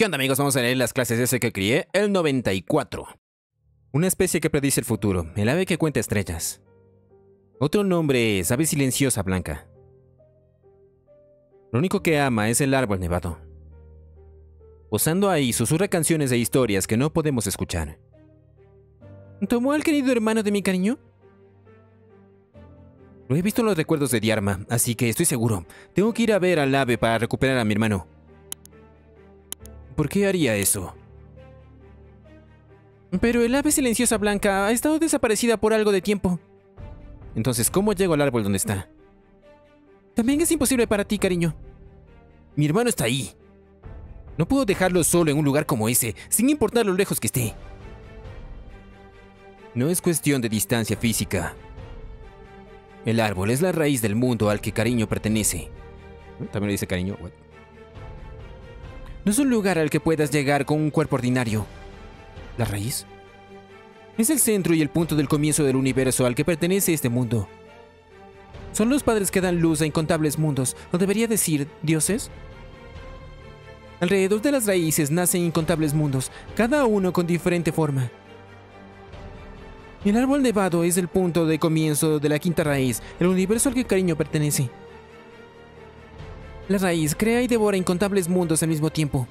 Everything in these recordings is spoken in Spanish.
¿Qué onda, amigos? Vamos a leer las clases S que crié, el 94. Una especie que predice el futuro, el ave que cuenta estrellas. Otro nombre es ave silenciosa blanca. Lo único que ama es el árbol nevado. Posando ahí, susurra canciones e historias que no podemos escuchar. ¿Tomó al querido hermano de mi cariño? Lo he visto en los recuerdos de Dharma, así que estoy seguro. Tengo que ir a ver al ave para recuperar a mi hermano. ¿Por qué haría eso? Pero el ave silenciosa blanca ha estado desaparecida por algo de tiempo. Entonces, ¿cómo llego al árbol donde está? También es imposible para ti, cariño. Mi hermano está ahí. No puedo dejarlo solo en un lugar como ese, sin importar lo lejos que esté. No es cuestión de distancia física. El árbol es la raíz del mundo al que cariño pertenece. También le dice cariño. What? No es un lugar al que puedas llegar con un cuerpo ordinario. ¿La raíz? Es el centro y el punto del comienzo del universo al que pertenece este mundo. Son los padres que dan luz a incontables mundos, o debería decir, dioses. Alrededor de las raíces nacen incontables mundos, cada uno con diferente forma. El árbol nevado es el punto de comienzo de la quinta raíz, el universo al que cariño pertenece. La raíz crea y devora incontables mundos al mismo tiempo.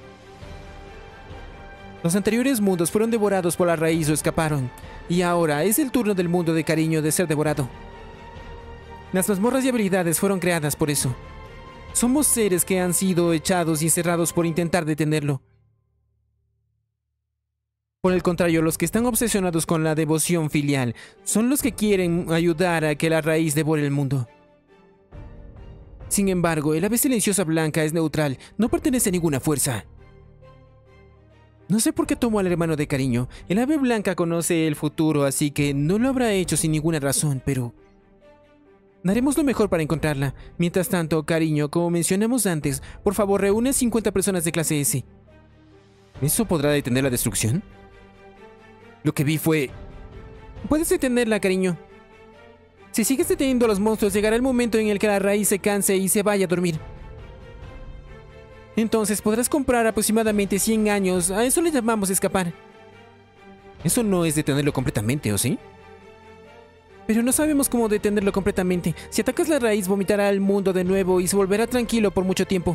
Los anteriores mundos fueron devorados por la raíz o escaparon, y ahora es el turno del mundo de cariño de ser devorado. Las mazmorras y habilidades fueron creadas por eso. Somos seres que han sido echados y encerrados por intentar detenerlo. Por el contrario, los que están obsesionados con la devoción filial son los que quieren ayudar a que la raíz devore el mundo. Sin embargo, el ave silenciosa blanca es neutral, no pertenece a ninguna fuerza. No sé por qué tomó al hermano de cariño. El ave blanca conoce el futuro, así que no lo habrá hecho sin ninguna razón, pero daremos lo mejor para encontrarla. Mientras tanto, cariño, como mencionamos antes, por favor reúne 50 personas de clase S. ¿Eso podrá detener la destrucción? Lo que vi fue... Puedes detenerla, cariño. Si sigues deteniendo a los monstruos, llegará el momento en el que la raíz se canse y se vaya a dormir. Entonces podrás comprar aproximadamente 100 años. A eso le llamamos escapar. Eso no es detenerlo completamente, ¿o sí? Pero no sabemos cómo detenerlo completamente. Si atacas la raíz, vomitará al mundo de nuevo y se volverá tranquilo por mucho tiempo.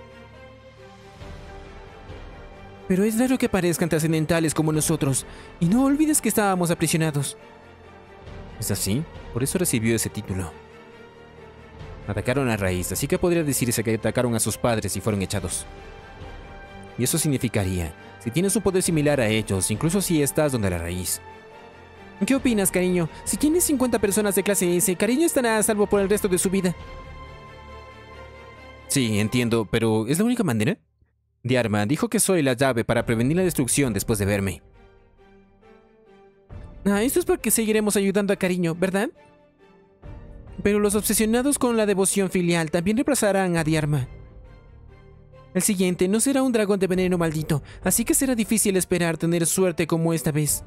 Pero es raro que parezcan trascendentales como nosotros. Y no olvides que estábamos aprisionados. ¿Es así? Por eso recibió ese título. Atacaron a raíz, así que podría decirse que atacaron a sus padres y fueron echados. Y eso significaría, si tienes un poder similar a ellos, incluso si estás donde la raíz. ¿Qué opinas, cariño? Si tienes 50 personas de clase S, cariño estará a salvo por el resto de su vida. Sí, entiendo, pero ¿es la única manera? Dharma dijo que soy la llave para prevenir la destrucción después de verme. Esto es porque seguiremos ayudando a cariño, ¿verdad? Pero los obsesionados con la devoción filial también reemplazarán a Dharma. El siguiente no será un dragón de veneno maldito, así que será difícil esperar tener suerte como esta vez.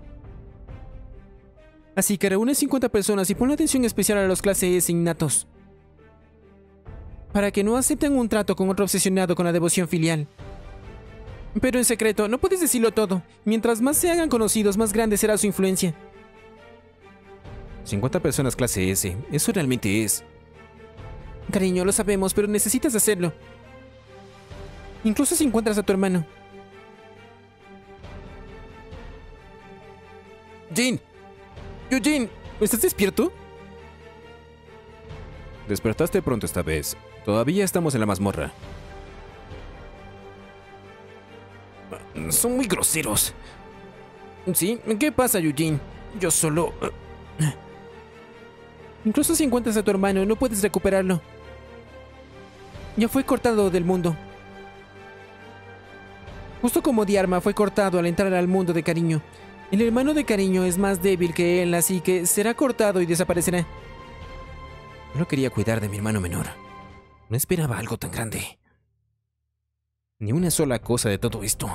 Así que reúne 50 personas y pon atención especial a los clase S innatos, para que no acepten un trato con otro obsesionado con la devoción filial. Pero en secreto, no puedes decirlo todo. Mientras más se hagan conocidos, más grande será su influencia. 50 personas clase S, eso realmente es. Cariño, lo sabemos, pero necesitas hacerlo. Incluso si encuentras a tu hermano. Jin. Eugene, ¿estás despierto? Despertaste pronto esta vez. Todavía estamos en la mazmorra. Son muy groseros. ¿Sí? ¿Qué pasa, Eugene? Yo solo... Incluso si encuentras a tu hermano, no puedes recuperarlo. Ya fue cortado del mundo. Justo como Dharma fue cortado al entrar al mundo de cariño. El hermano de cariño es más débil que él, así que será cortado y desaparecerá. Solo quería cuidar de mi hermano menor. No esperaba algo tan grande. Ni una sola cosa de todo esto.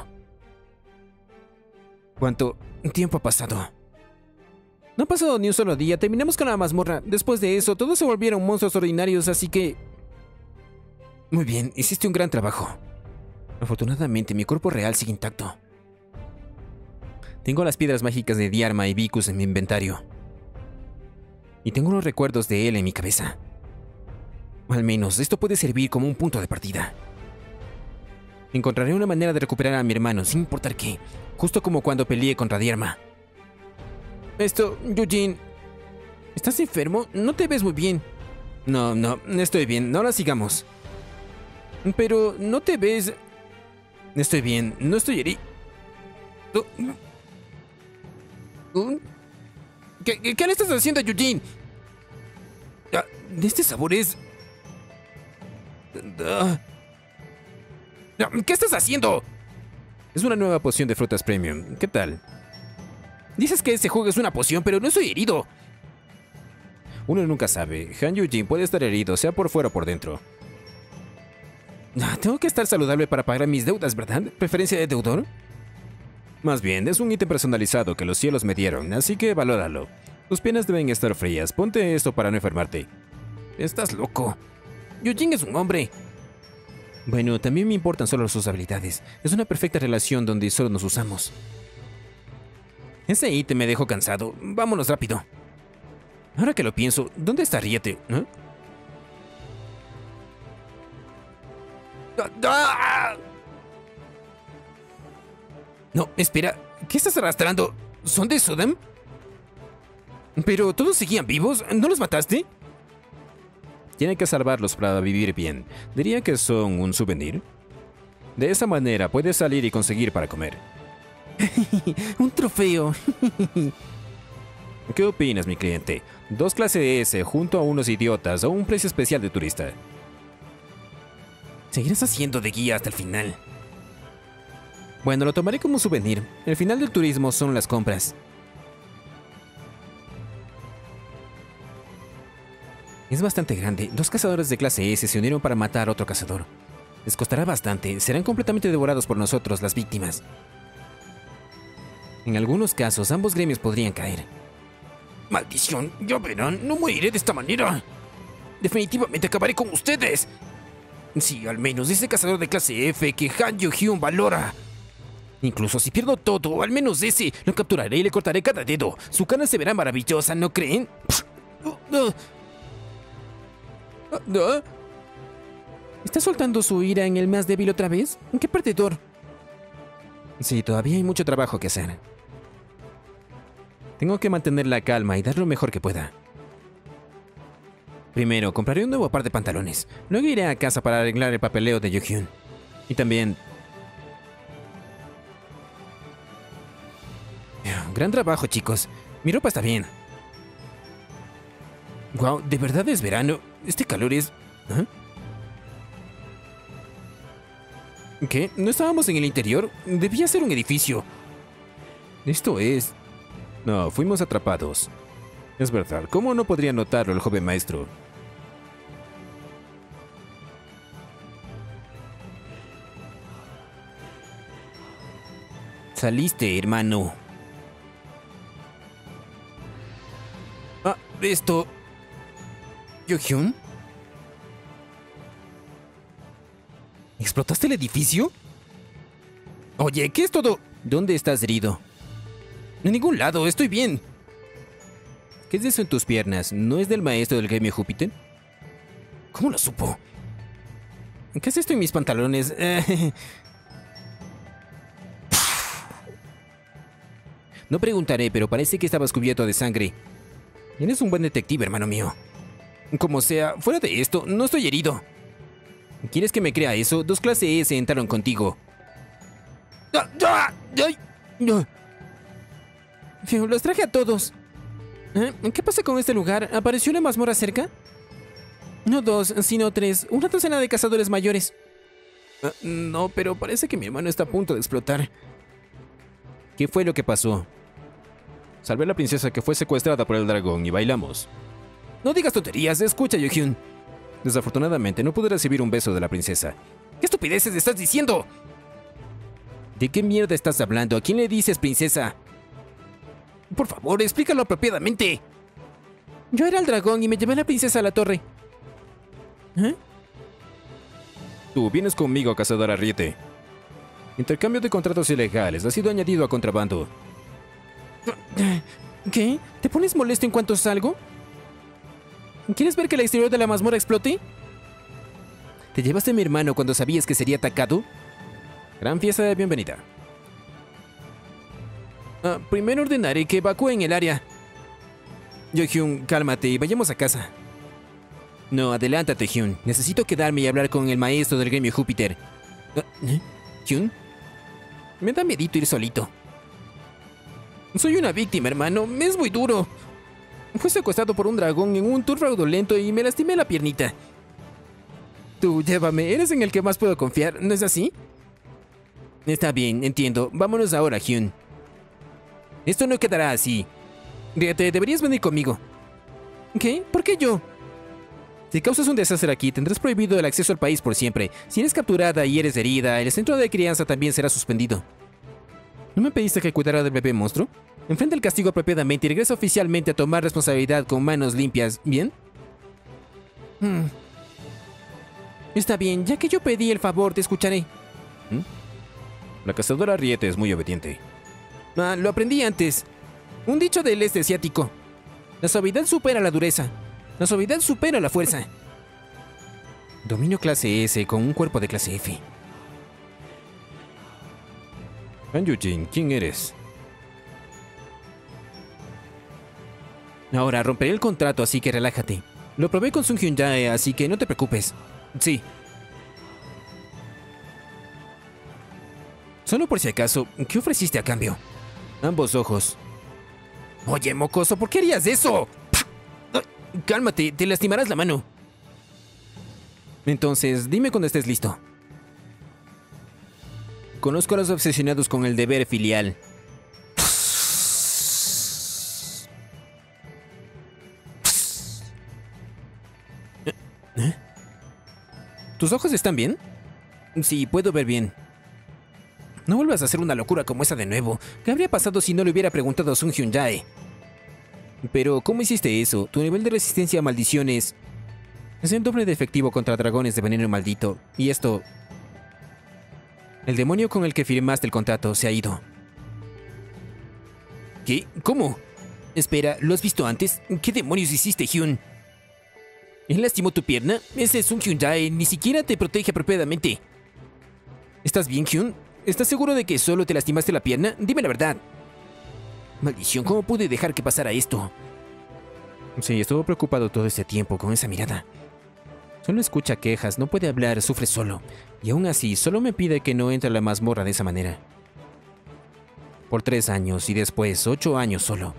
¿Cuánto tiempo ha pasado? No ha pasado ni un solo día. Terminamos con la mazmorra. Después de eso, todos se volvieron monstruos ordinarios, así que... Muy bien, hiciste un gran trabajo. Afortunadamente, mi cuerpo real sigue intacto. Tengo las piedras mágicas de Diarma y Vicus en mi inventario. Y tengo los recuerdos de él en mi cabeza. Al menos, esto puede servir como un punto de partida. Encontraré una manera de recuperar a mi hermano, sin importar qué. Justo como cuando peleé contra Diarma. Eugene... ¿Estás enfermo? No te ves muy bien. No, estoy bien. No la sigamos. Pero no te ves... Estoy bien. No estoy herido. ¿Qué le estás haciendo a Eugene? Este sabor es... ¿Qué estás haciendo? Es una nueva poción de frutas premium. ¿Qué tal? Dices que ese jugo es una poción, pero no estoy herido. Uno nunca sabe. Han Eugene puede estar herido, sea por fuera o por dentro. Tengo que estar saludable para pagar mis deudas, ¿verdad? ¿Preferencia de deudor? Más bien, es un ítem personalizado que los cielos me dieron, así que valóralo. Tus piernas deben estar frías. Ponte esto para no enfermarte. Estás loco. Eugene es un hombre. Bueno, también me importan solo sus habilidades. Es una perfecta relación donde solo nos usamos. Ese ítem me dejó cansado. Vámonos rápido. Ahora que lo pienso, ¿dónde está Riete? No, espera. ¿Qué estás arrastrando? ¿Son de Sodam? ¿Pero todos seguían vivos? ¿No los mataste? Tienen que salvarlos para vivir bien. Diría que son un souvenir. De esa manera puedes salir y conseguir para comer. Un trofeo. ¿Qué opinas, mi cliente? 2 clase S junto a unos idiotas o un precio especial de turista. Seguirás haciendo de guía hasta el final. Bueno, lo tomaré como un souvenir. El final del turismo son las compras. Es bastante grande. 2 cazadores de clase S se unieron para matar a otro cazador. Les costará bastante. Serán completamente devorados por nosotros, las víctimas. En algunos casos, ambos gremios podrían caer. ¡Maldición! Ya verán, no moriré de esta manera. Definitivamente acabaré con ustedes. Sí, al menos ese cazador de clase F que Han Yu-hyun valora. Incluso si pierdo todo, al menos ese, lo capturaré y le cortaré cada dedo. Su cara se verá maravillosa, ¿no creen? ¿Está soltando su ira en el más débil otra vez? ¡Qué perdedor! Sí, todavía hay mucho trabajo que hacer. Tengo que mantener la calma y dar lo mejor que pueda. Primero, compraré un nuevo par de pantalones. Luego iré a casa para arreglar el papeleo de Yu-hyun. Y también... Gran trabajo, chicos. Mi ropa está bien. Wow, ¿de verdad es verano? Este calor es... ¿Qué? ¿No estábamos en el interior? Debía ser un edificio. Esto es... No, fuimos atrapados. Es verdad, ¿cómo no podría notarlo el joven maestro? Saliste, hermano. Esto... ¿Yu-hyun? ¿Explotaste el edificio? Oye, ¿qué es todo? ¿Dónde estás herido? En ningún lado, estoy bien. ¿Qué es eso en tus piernas? ¿No es del maestro del gremio Júpiter? ¿Cómo lo supo? ¿Qué es esto en mis pantalones? No preguntaré, pero parece que estabas cubierto de sangre. Eres un buen detective, hermano mío. Como sea, fuera de esto, no estoy herido. ¿Quieres que me crea eso? 2 clase S entraron contigo. Los traje a todos. ¿Qué pasa con este lugar? ¿Apareció una mazmorra cerca? No 2, sino 3. Una docena de cazadores mayores. No, pero parece que mi hermano está a punto de explotar. ¿Qué fue lo que pasó? Salvé a la princesa que fue secuestrada por el dragón y bailamos. No digas tonterías, escucha, Yu-hyun. Desafortunadamente no pude recibir un beso de la princesa. ¿Qué estupideces estás diciendo? ¿De qué mierda estás hablando? ¿A quién le dices, princesa? Por favor, explícalo apropiadamente. Yo era el dragón y me llevé a la princesa a la torre. Tú vienes conmigo, cazadora Riete. Intercambio de contratos ilegales ha sido añadido a contrabando. ¿Qué? ¿Te pones molesto en cuanto salgo? ¿Quieres ver que el exterior de la mazmorra explote? ¿Te llevaste a mi hermano cuando sabías que sería atacado? Gran fiesta de bienvenida. Primero ordenaré que evacúen el área. Yohyun, cálmate y vayamos a casa. No, adelántate, Hyun. Necesito quedarme y hablar con el maestro del gremio Júpiter. ¿Hyun? Me da miedito ir solito. Soy una víctima, hermano. Me es muy duro. Fui secuestrado por un dragón en un tour fraudulento y me lastimé la piernita. Tú, llévame. Eres en el que más puedo confiar, ¿no es así? Está bien, entiendo. Vámonos ahora, Hyun. Esto no quedará así. Te deberías venir conmigo. ¿Qué? ¿Por qué yo? Si causas un desastre aquí, tendrás prohibido el acceso al país por siempre. Si eres capturada y eres herida, el centro de crianza también será suspendido. ¿No me pediste que cuidara del bebé monstruo? Enfrenta el castigo apropiadamente y regresa oficialmente a tomar responsabilidad con manos limpias, ¿bien? Está bien, ya que yo pedí el favor, te escucharé. La cazadora Riete es muy obediente. Lo aprendí antes. Un dicho del este asiático. La suavidad supera la dureza. La suavidad supera la fuerza. Dominio clase S con un cuerpo de clase F. Han Yujin, ¿quién eres? Ahora romperé el contrato, así que relájate. Lo probé con Sun Hyun-jae, así que no te preocupes. Sí. Solo por si acaso, ¿qué ofreciste a cambio? Ambos ojos. Oye, mocoso, ¿por qué harías eso? Cálmate, te lastimarás la mano. Entonces, dime cuando estés listo. Conozco a los obsesionados con el deber filial. ¿Tus ojos están bien? Sí, puedo ver bien. No vuelvas a hacer una locura como esa de nuevo. ¿Qué habría pasado si no le hubiera preguntado a Sun Hyun-jae? Pero, ¿cómo hiciste eso? Tu nivel de resistencia a maldiciones es el doble de efectivo contra dragones de veneno maldito. Y esto... El demonio con el que firmaste el contrato se ha ido. ¿Qué? ¿Cómo? Espera, ¿lo has visto antes? ¿Qué demonios hiciste, Hyun? ¿Él lastimó tu pierna? Ese es un Hyun-jae, ni siquiera te protege apropiadamente. ¿Estás bien, Hyun? ¿Estás seguro de que solo te lastimaste la pierna? Dime la verdad. Maldición, ¿cómo pude dejar que pasara esto? Sí, estuvo preocupado todo este tiempo con esa mirada. Solo escucha quejas, no puede hablar, sufre solo. Y aún así, solo me pide que no entre a la mazmorra de esa manera. Por 3 años y después 8 años solo.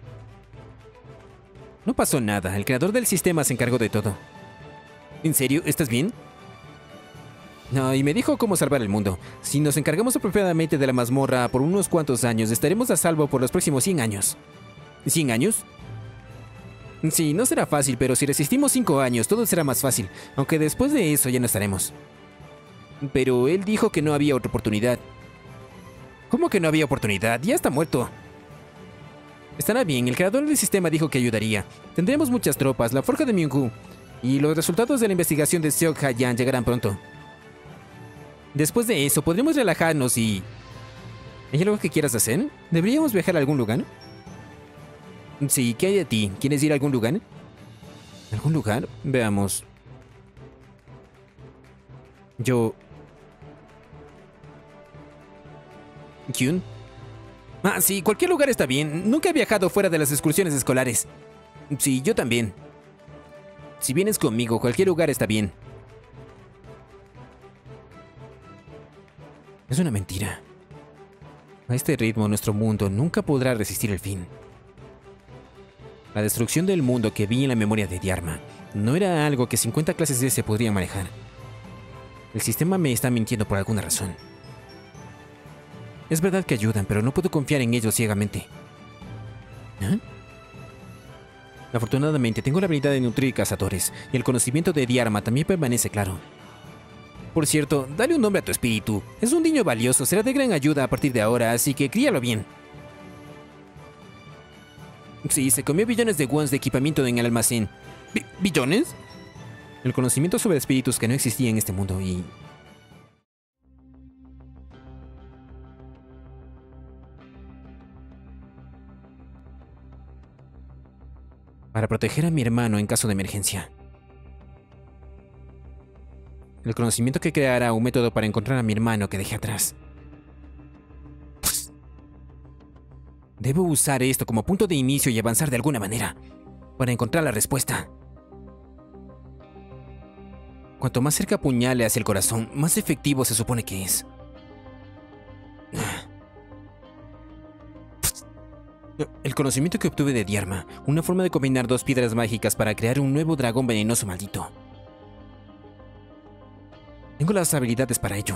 No pasó nada, el creador del sistema se encargó de todo. ¿En serio? ¿Estás bien? No, y me dijo cómo salvar el mundo. Si nos encargamos apropiadamente de la mazmorra por unos cuantos años, estaremos a salvo por los próximos 100 años. ¿100 años? Sí, no será fácil, pero si resistimos 5 años, todo será más fácil. Aunque después de eso ya no estaremos. Pero él dijo que no había otra oportunidad. ¿Cómo que no había oportunidad? Ya está muerto. Estará bien, el creador del sistema dijo que ayudaría. Tendremos muchas tropas, la forja de Myung-gu. Y los resultados de la investigación de Seok Ha-yan llegarán pronto. Después de eso, podremos relajarnos y... ¿Hay algo que quieras hacer? ¿Deberíamos viajar a algún lugar? Sí, ¿qué hay de ti? ¿Quieres ir a algún lugar? ¿Algún lugar? Veamos. ¿Kyun? Sí, cualquier lugar está bien. Nunca he viajado fuera de las excursiones escolares. Sí, yo también. Si vienes conmigo, cualquier lugar está bien. Es una mentira. A este ritmo, nuestro mundo nunca podrá resistir el fin. La destrucción del mundo que vi en la memoria de Dharma no era algo que 50 clases de se podrían manejar. El sistema me está mintiendo por alguna razón. Es verdad que ayudan, pero no puedo confiar en ellos ciegamente. Afortunadamente, tengo la habilidad de nutrir cazadores, y el conocimiento de Dharma también permanece claro. Por cierto, dale un nombre a tu espíritu. Es un niño valioso, será de gran ayuda a partir de ahora, así que críalo bien. Sí, se comió billones de wons de equipamiento en el almacén. ¿Billones? El conocimiento sobre espíritus que no existía en este mundo y... para proteger a mi hermano en caso de emergencia. El conocimiento que creará un método para encontrar a mi hermano que dejé atrás. Debo usar esto como punto de inicio y avanzar de alguna manera, para encontrar la respuesta. Cuanto más cerca apuñale hacia el corazón, más efectivo se supone que es. El conocimiento que obtuve de Dharma, una forma de combinar dos piedras mágicas para crear un nuevo dragón venenoso maldito. Tengo las habilidades para ello.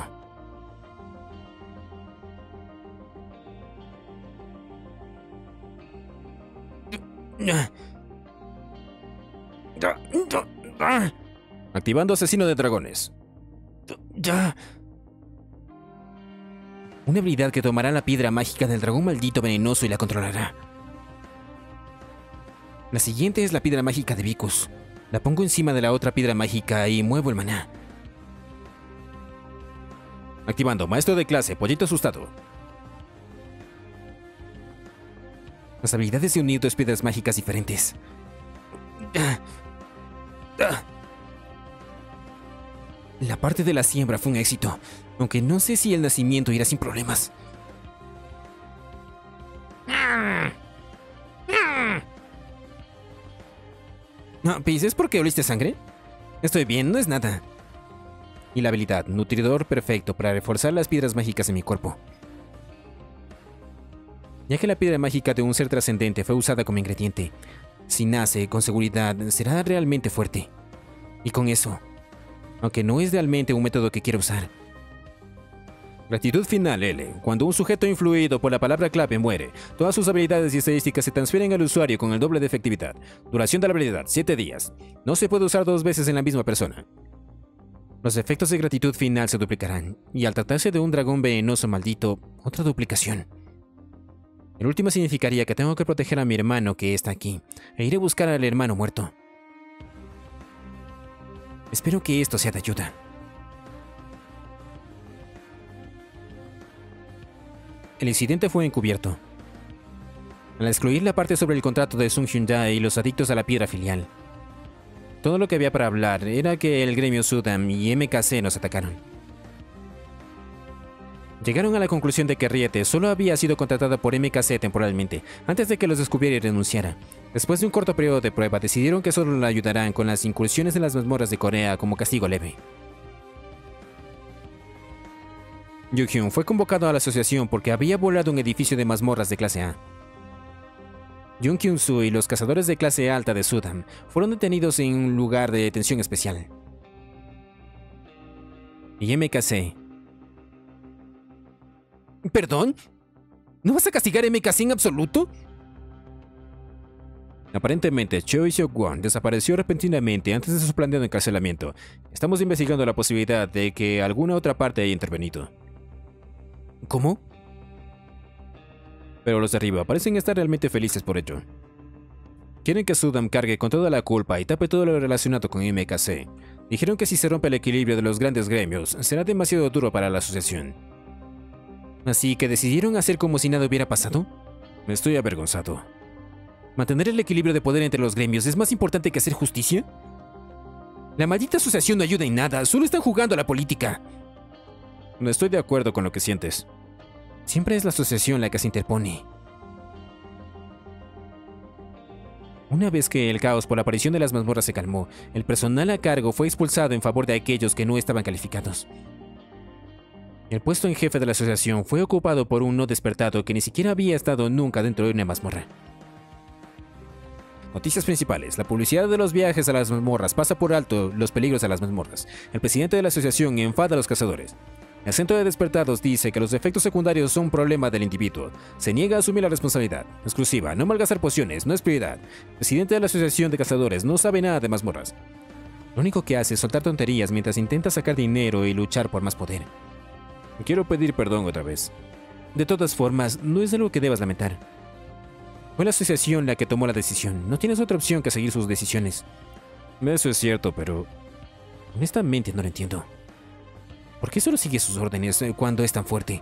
Activando asesino de dragones. Ya. Una habilidad que tomará la piedra mágica del dragón maldito venenoso y la controlará. La siguiente es la piedra mágica de Vicus. La pongo encima de la otra piedra mágica y muevo el maná. Activando maestro de clase, pollito asustado. Las habilidades de unir dos piedras mágicas diferentes. La parte de la siembra fue un éxito, aunque no sé si el nacimiento irá sin problemas. No, ¿es porque oliste sangre? Estoy bien, no es nada. Y la habilidad, nutridor perfecto para reforzar las piedras mágicas en mi cuerpo. Ya que la piedra mágica de un ser trascendente fue usada como ingrediente, si nace, con seguridad, será realmente fuerte. Y con eso, aunque no es realmente un método que quiero usar. Gratitud final, L. Cuando un sujeto influido por la palabra clave muere, todas sus habilidades y estadísticas se transfieren al usuario con el doble de efectividad. Duración de la habilidad, 7 días. No se puede usar 2 veces en la misma persona. Los efectos de gratitud final se duplicarán, y al tratarse de un dragón venenoso maldito, otra duplicación. El último significaría que tengo que proteger a mi hermano que está aquí, e iré a buscar al hermano muerto. Espero que esto sea de ayuda. El incidente fue encubierto. Al excluir la parte sobre el contrato de Sung Hyundai y los adictos a la piedra filial, todo lo que había para hablar era que el gremio Sudam y MKC nos atacaron. Llegaron a la conclusión de que Riete solo había sido contratada por MKC temporalmente, antes de que los descubriera y renunciara. Después de un corto periodo de prueba, decidieron que solo la ayudarán con las incursiones en las mazmorras de Corea como castigo leve. Yu-Hyun fue convocado a la asociación porque había volado un edificio de mazmorras de clase A. Jung Kyun-soo y los cazadores de clase alta de Sudam fueron detenidos en un lugar de detención especial. Y MKC... ¿Perdón? ¿No vas a castigar a MKC en absoluto? Aparentemente, Choi Seok-won desapareció repentinamente antes de su planeado encarcelamiento. Estamos investigando la posibilidad de que alguna otra parte haya intervenido. ¿Cómo? Pero los de arriba parecen estar realmente felices por ello. Quieren que Sudam cargue con toda la culpa y tape todo lo relacionado con MKC. Dijeron que si se rompe el equilibrio de los grandes gremios, será demasiado duro para la asociación. ¿Así que decidieron hacer como si nada hubiera pasado? Me estoy avergonzado. ¿Mantener el equilibrio de poder entre los gremios es más importante que hacer justicia? La maldita asociación no ayuda en nada, solo están jugando a la política. No estoy de acuerdo con lo que sientes. Siempre es la asociación la que se interpone. Una vez que el caos por la aparición de las mazmorras se calmó, el personal a cargo fue expulsado en favor de aquellos que no estaban calificados. El puesto en jefe de la asociación fue ocupado por un no despertado que ni siquiera había estado nunca dentro de una mazmorra. Noticias principales. La publicidad de los viajes a las mazmorras pasa por alto los peligros de las mazmorras. El presidente de la asociación enfada a los cazadores. El centro de despertados dice que los efectos secundarios son un problema del individuo. Se niega a asumir la responsabilidad. Exclusiva. No malgastar pociones. No es prioridad. El presidente de la asociación de cazadores no sabe nada de mazmorras. Lo único que hace es soltar tonterías mientras intenta sacar dinero y luchar por más poder. Quiero pedir perdón otra vez. De todas formas, no es algo que debas lamentar. Fue la asociación la que tomó la decisión. No tienes otra opción que seguir sus decisiones. Eso es cierto, pero... honestamente no lo entiendo. ¿Por qué solo sigue sus órdenes cuando es tan fuerte?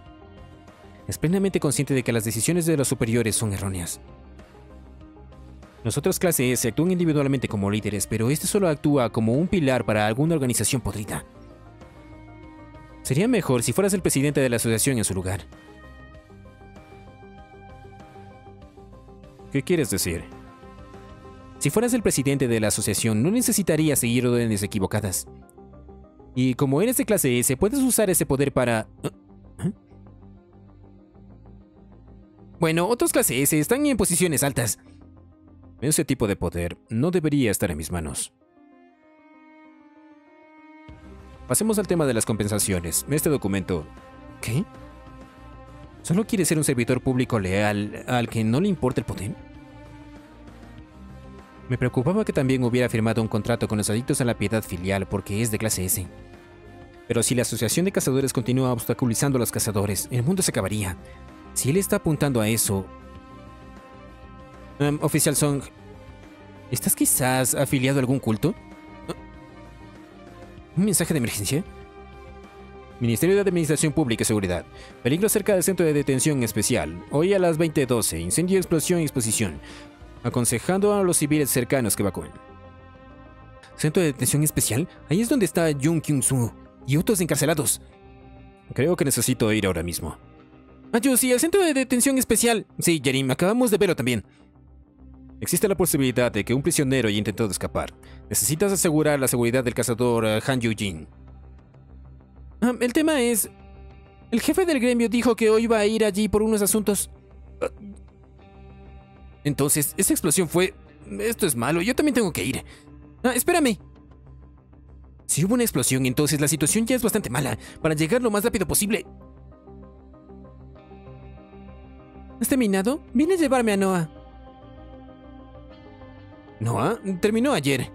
Es plenamente consciente de que las decisiones de los superiores son erróneas. Nosotros clase S actúan individualmente como líderes, pero este solo actúa como un pilar para alguna organización podrida. Sería mejor si fueras el presidente de la asociación en su lugar. ¿Qué quieres decir? Si fueras el presidente de la asociación, no necesitarías seguir órdenes equivocadas. Y como eres de clase S, puedes usar ese poder para... Bueno, otros clase S están en posiciones altas. Ese tipo de poder no debería estar en mis manos. Pasemos al tema de las compensaciones. Este documento... ¿Qué? ¿Solo quiere ser un servidor público leal al que no le importa el poder? Me preocupaba que también hubiera firmado un contrato con los adictos a la piedad filial porque es de clase S. Pero si la asociación de cazadores continúa obstaculizando a los cazadores, el mundo se acabaría. Si él está apuntando a eso... Oficial Song, ¿estás quizás afiliado a algún culto? ¿Un mensaje de emergencia? Ministerio de Administración Pública y Seguridad. Peligro cerca del centro de detención especial. Hoy a las 20:12. Incendio, explosión y exposición. Aconsejando a los civiles cercanos que evacúen. ¿Centro de detención especial? Ahí es donde está Jung Kyung-soo y otros encarcelados. Creo que necesito ir ahora mismo. Sí, el centro de detención especial. Sí, Yerim, acabamos de verlo también. Existe la posibilidad de que un prisionero haya intentado escapar. Necesitas asegurar la seguridad del cazador Han Yu-jin. El tema es... El jefe del gremio dijo que hoy iba a ir allí por unos asuntos. Entonces, esa explosión fue... Esto es malo, yo también tengo que ir. Espérame. Si hubo una explosión, entonces la situación ya es bastante mala. Para llegar lo más rápido posible. ¿Has terminado? Vine a llevarme a Noah. ¿Noah? Terminó ayer.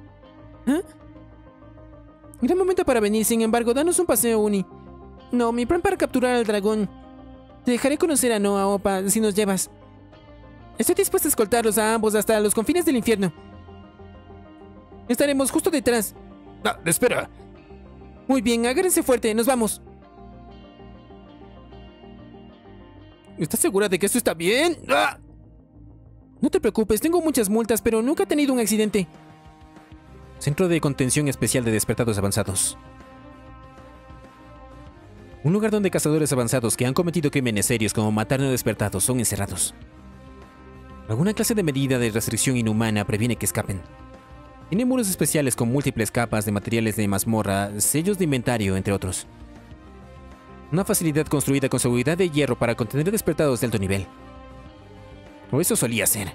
Gran momento para venir, sin embargo, danos un paseo, Uni. No, mi plan para capturar al dragón. Te dejaré conocer a Noah, Opa, si nos llevas. Estoy dispuesto a escoltarlos a ambos hasta los confines del infierno. Estaremos justo detrás. Espera. Muy bien, agárrense fuerte, nos vamos. ¿Estás segura de que esto está bien? No te preocupes, tengo muchas multas, pero nunca he tenido un accidente. Centro de Contención Especial de Despertados Avanzados. Un lugar donde cazadores avanzados que han cometido crímenes serios como matar no despertados son encerrados. Alguna clase de medida de restricción inhumana previene que escapen. Tiene muros especiales con múltiples capas de materiales de mazmorra, sellos de inventario, entre otros. Una facilidad construida con seguridad de hierro para contener despertados de alto nivel. O eso solía ser.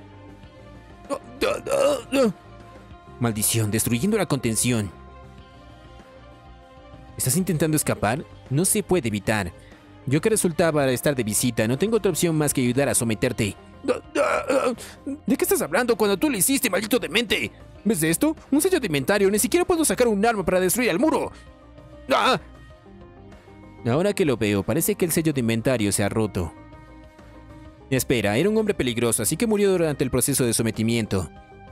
Maldición, destruyendo la contención. ¿Estás intentando escapar? No se puede evitar. Yo que resultaba estar de visita, no tengo otra opción más que ayudar a someterte. ¿De qué estás hablando cuando tú lo hiciste, maldito demente? ¿Ves esto? Un sello de inventario. Ni siquiera puedo sacar un arma para destruir el muro. Ahora que lo veo, parece que el sello de inventario se ha roto. Espera, era un hombre peligroso, así que murió durante el proceso de sometimiento.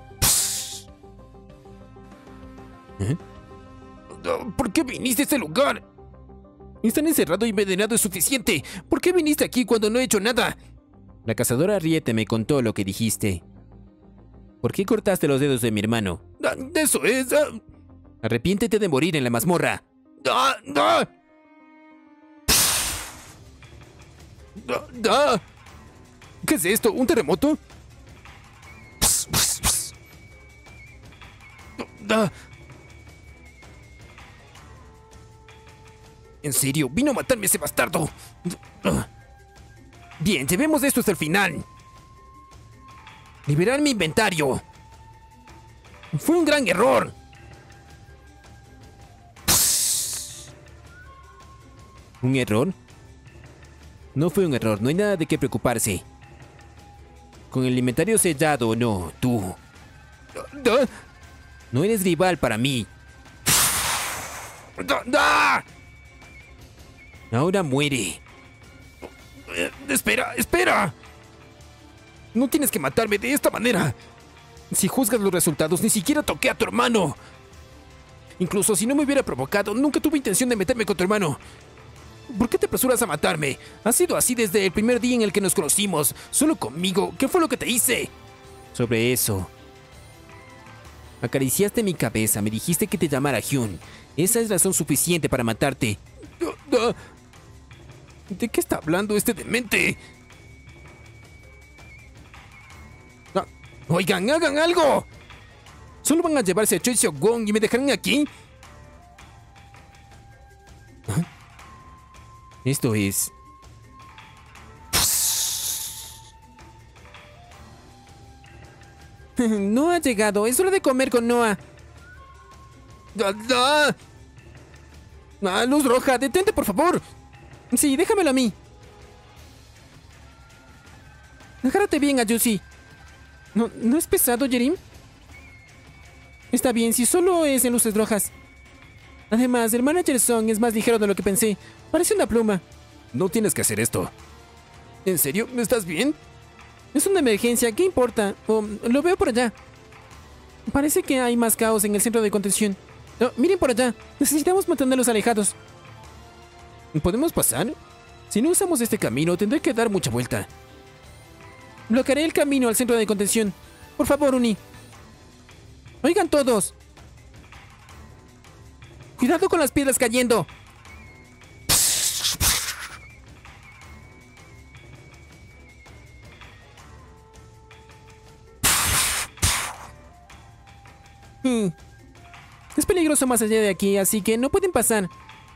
¿Por qué viniste a este lugar? Estar encerrado y envenenado es suficiente. ¿Por qué viniste aquí cuando no he hecho nada? La cazadora Riete me contó lo que dijiste. ¿Por qué cortaste los dedos de mi hermano? Eso es... Arrepiéntete de morir en la mazmorra. ¿Qué es esto? ¿Un terremoto? ¿En serio? ¿Vino a matarme ese bastardo? Bien, llevemos esto hasta el final. Liberar mi inventario. Fue un gran error. ¿Un error? No fue un error, no hay nada de qué preocuparse. Con el inventario sellado o no, tú... No eres rival para mí. Ahora muere. Espera. No tienes que matarme de esta manera. Si juzgas los resultados, ni siquiera toqué a tu hermano. Incluso si no me hubiera provocado, nunca tuve intención de meterme con tu hermano. ¿Por qué te apresuras a matarme? Has sido así desde el primer día en el que nos conocimos. Solo conmigo. ¿Qué fue lo que te hice? sobre eso. Acariciaste mi cabeza, me dijiste que te llamara Hyun. Esa es razón suficiente para matarte. ¿De qué está hablando este demente? Oigan, hagan algo. ¿Solo van a llevarse a Choi Seok-won y me dejarán aquí? ¿Ah? Esto es... No ha llegado, es hora de comer con Noah. Luz roja, detente por favor. Sí, déjamelo a mí. Agárrate bien a Yusi. ¿No es pesado, Yerim? Está bien, si solo es en luces rojas. Además, el manager Song es más ligero de lo que pensé. Parece una pluma. No tienes que hacer esto. ¿En serio? ¿Estás bien? Es una emergencia, ¿qué importa? Lo veo por allá. Parece que hay más caos en el centro de contención. Miren por allá. Necesitamos mantenerlos alejados. ¿Podemos pasar? Si no usamos este camino, tendré que dar mucha vuelta. Bloquearé el camino al centro de contención. Por favor, Uni. Oigan todos. Cuidado con las piedras cayendo. Es peligroso más allá de aquí, así que no pueden pasar.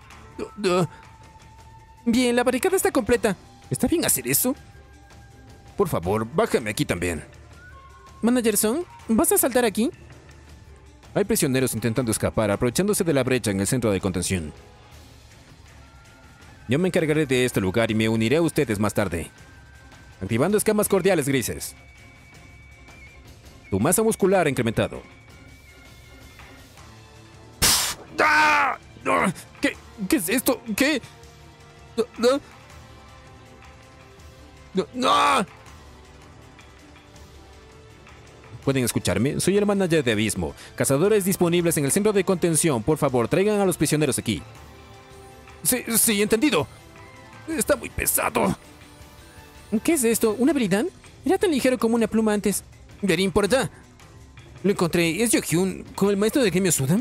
Bien, la barricada está completa. ¿Está bien hacer eso? Por favor, bájame aquí también. Manager Song, ¿vas a saltar aquí? Hay prisioneros intentando escapar, aprovechándose de la brecha en el centro de contención. Yo me encargaré de este lugar y me uniré a ustedes más tarde. Activando escamas cordiales grises. Tu masa muscular ha incrementado. ¿Qué es esto? ¿Qué? ¡No! ¿Pueden escucharme? Soy el manager de Abismo. Cazadores disponibles en el centro de contención. Por favor, traigan a los prisioneros aquí. Sí, entendido. Está muy pesado. ¿Qué es esto? ¿Una habilidad? Era tan ligero como una pluma antes. Yerim, por allá. Lo encontré. ¿Es Yo-hyun con el maestro del gremio Sudan?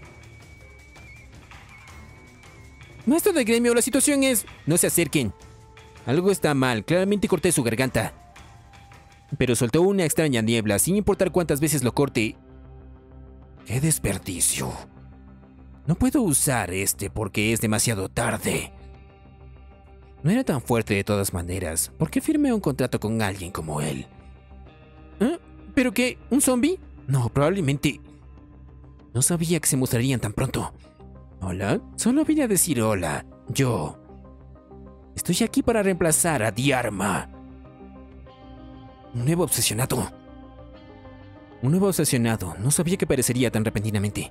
Maestro del gremio, la situación es... No se acerquen. Algo está mal. Claramente corté su garganta. Pero soltó una extraña niebla, sin importar cuántas veces lo corte. ¡Qué desperdicio! No puedo usar este porque es demasiado tarde. No era tan fuerte de todas maneras. ¿Por qué firmé un contrato con alguien como él? ¿Eh? ¿Pero qué? ¿Un zombie? No, probablemente. No sabía que se mostrarían tan pronto. ¿Hola? Solo vine a decir hola. Yo. Estoy aquí para reemplazar a Dharma. Un nuevo obsesionado. Un nuevo obsesionado. No sabía que aparecería tan repentinamente.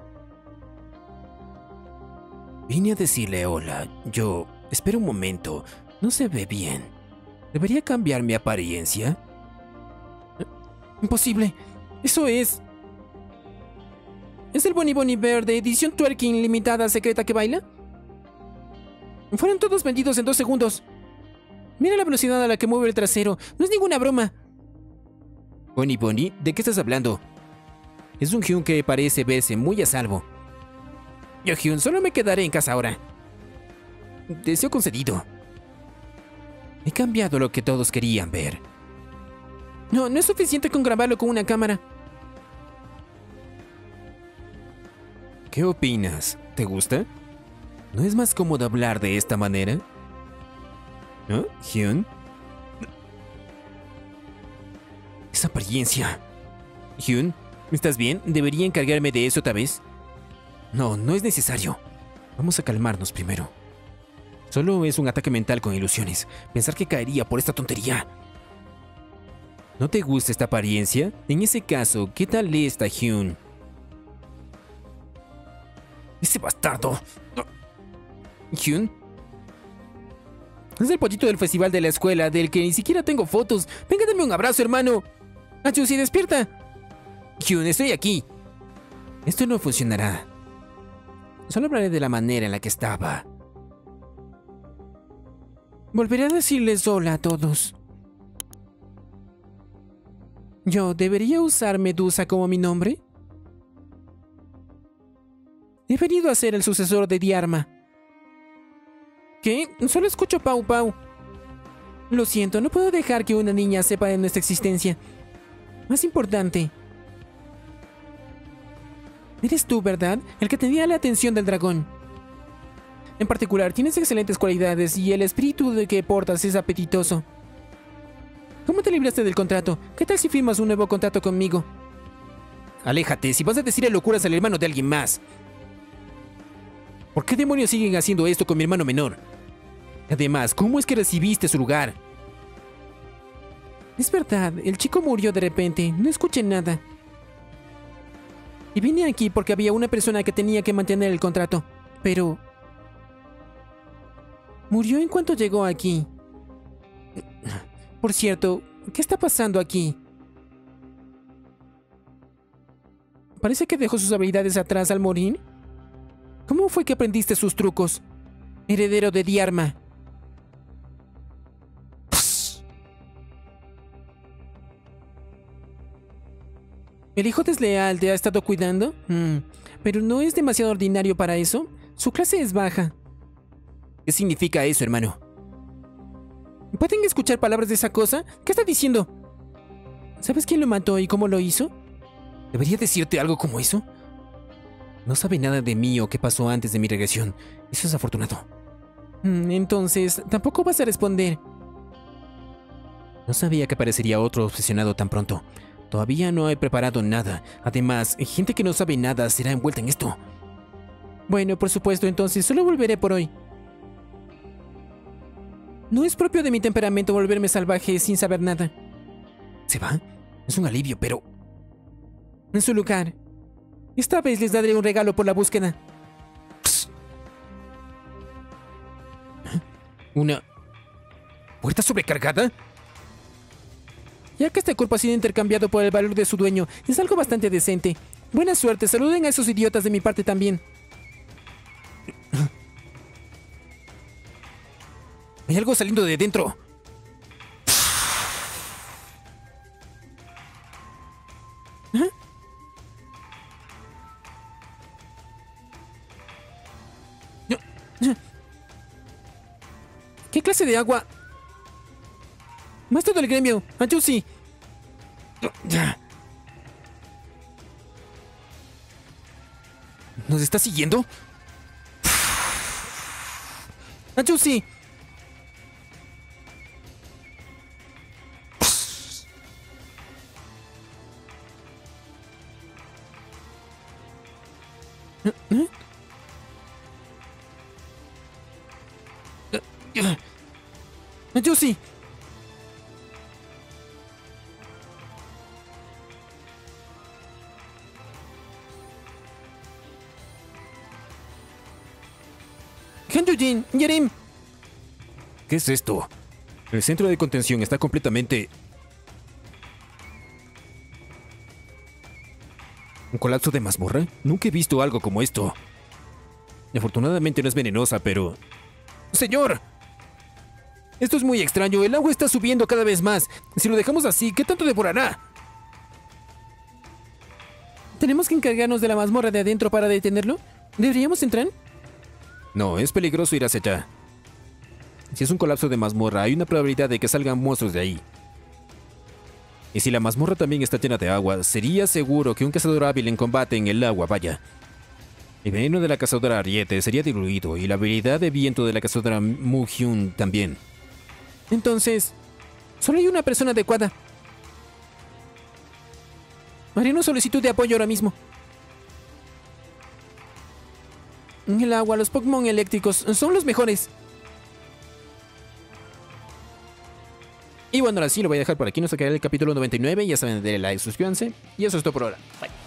Vine a decirle hola. Yo... Espera un momento. No se ve bien. ¿Debería cambiar mi apariencia? Imposible. Eso es... ¿Es el Bonnie Bonnie Bear de edición twerking limitada secreta que baila? Fueron todos vendidos en 2 segundos. Mira la velocidad a la que mueve el trasero. No es ninguna broma. Bonnie Bonnie, ¿de qué estás hablando? Es un Hyun que parece verse muy a salvo. Yo, Hyun, solo me quedaré en casa ahora. Deseo concedido. He cambiado lo que todos querían ver. No es suficiente con grabarlo con una cámara. ¿Qué opinas? ¿Te gusta? ¿No es más cómodo hablar de esta manera? ¿Ah, Hyun? Esa apariencia. Hyun, ¿estás bien? ¿Debería encargarme de eso otra vez? No es necesario. Vamos a calmarnos primero. Solo es un ataque mental con ilusiones. Pensar que caería por esta tontería. ¿No te gusta esta apariencia? En ese caso, ¿qué tal esta, Hyun? ¡Ese bastardo! ¿Hyun? Es el pollito del festival de la escuela, del que ni siquiera tengo fotos. Venga, dame un abrazo, hermano. Yusi, despierta. Hyun, estoy aquí. Esto no funcionará. Solo hablaré de la manera en la que estaba. Volveré a decirles hola a todos. ¿Yo debería usar Medusa como mi nombre? He venido a ser el sucesor de Diarma. ¿Qué? Solo escucho Pau Pau. Lo siento, no puedo dejar que una niña sepa de nuestra existencia. Más importante. Eres tú, ¿verdad? El que tenía la atención del dragón. En particular, tienes excelentes cualidades y el espíritu de que portas es apetitoso. ¿Cómo te libraste del contrato? ¿Qué tal si firmas un nuevo contrato conmigo? Aléjate, si vas a decirle locuras al hermano de alguien más. ¿Por qué demonios siguen haciendo esto con mi hermano menor? Además, ¿cómo es que recibiste su lugar? Es verdad, el chico murió de repente, no escuché nada. Y vine aquí porque había una persona que tenía que mantener el contrato, pero... murió en cuanto llegó aquí. Por cierto, ¿qué está pasando aquí? Parece que dejó sus habilidades atrás al morir. ¿Cómo fue que aprendiste sus trucos? Heredero de Diarma. ¿El hijo desleal te ha estado cuidando? Pero no es demasiado ordinario para eso. Su clase es baja. ¿Qué significa eso, hermano? ¿Pueden escuchar palabras de esa cosa? ¿Qué está diciendo? ¿Sabes quién lo mató y cómo lo hizo? ¿Debería decirte algo como eso? No sabe nada de mí o qué pasó antes de mi regresión. Eso es afortunado. Entonces, tampoco vas a responder. No sabía que aparecería otro obsesionado tan pronto. Todavía no he preparado nada. Además, gente que no sabe nada será envuelta en esto. Bueno, por supuesto, entonces solo volveré por hoy. No es propio de mi temperamento volverme salvaje sin saber nada. ¿Se va? Es un alivio, pero... en su lugar. Esta vez les daré un regalo por la búsqueda. ¿Una puerta sobrecargada? Ya que este cuerpo ha sido intercambiado por el valor de su dueño, es algo bastante decente. Buena suerte, saluden a esos idiotas de mi parte también. Hay algo saliendo de dentro. ¿Qué clase de agua? Maestro del gremio, Ayusi. ¿Nos está siguiendo? Ayusi. Ayusi. Hanjujin, Yerim. ¿Qué es esto? El centro de contención está completamente... ¿Un colapso de mazmorra? Nunca he visto algo como esto. Afortunadamente no es venenosa, pero... ¡Señor! Esto es muy extraño. El agua está subiendo cada vez más. Si lo dejamos así, ¿qué tanto devorará? ¿Tenemos que encargarnos de la mazmorra de adentro para detenerlo? ¿Deberíamos entrar? No, es peligroso ir hacia allá. Si es un colapso de mazmorra, hay una probabilidad de que salgan monstruos de ahí. Y si la mazmorra también está llena de agua, sería seguro que un cazador hábil en combate en el agua vaya. El veneno de la cazadora Ariete sería diluido y la habilidad de viento de la cazadora Mu-Hyun también. Entonces, solo hay una persona adecuada. Haré una solicitud de apoyo ahora mismo. En el agua, los Pokémon eléctricos son los mejores. Y bueno, ahora sí lo voy a dejar por aquí. Nos quedará el capítulo 99. Ya saben, denle like, suscríbanse. Y eso es todo por ahora. Bye.